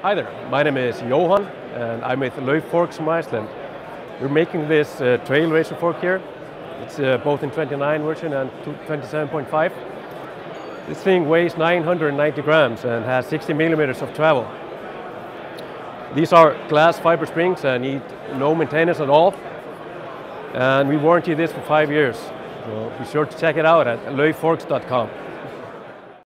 Hi there, my name is Jóhann and I'm with Lauf Forks from Iceland. We're making this trail racer fork here. It's both in 29 version and 27.5. This thing weighs 990 grams and has 60 millimeters of travel. These are glass fiber springs and need no maintenance at all. And we warranty this for 5 years. So be sure to check it out at laufforks.com.